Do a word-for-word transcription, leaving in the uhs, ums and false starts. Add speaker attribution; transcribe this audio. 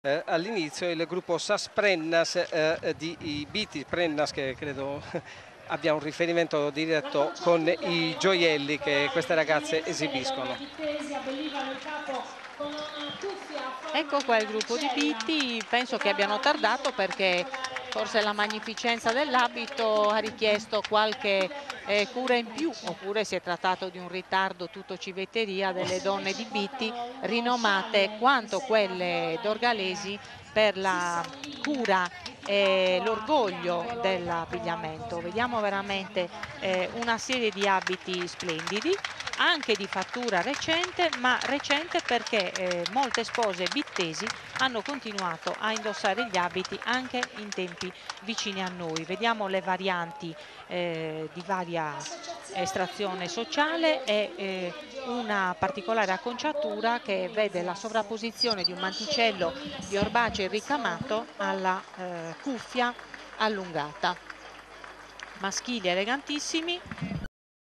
Speaker 1: Eh, all'inizio il gruppo Sas Prennas eh, di Biti Prennas, che credo abbia un riferimento diretto con i gioielli che queste ragazze esibiscono.
Speaker 2: Ecco qua il gruppo di Biti, penso che abbiano tardato perché forse la magnificenza dell'abito ha richiesto qualche eh, cura in più, oppure si è trattato di un ritardo tutto civetteria delle donne di Biti, rinomate quanto quelle dorgalesi per la cura e l'orgoglio dell'abbigliamento. Vediamo veramente eh, una serie di abiti splendidi, anche di fattura recente, ma recente perché eh, molte spose bittesi hanno continuato a indossare gli abiti anche in tempi vicini a noi. Vediamo le varianti eh, di varia estrazione sociale e eh, una particolare acconciatura che vede la sovrapposizione di un manticello di orbaceo ricamato alla eh, cuffia allungata. Maschili elegantissimi,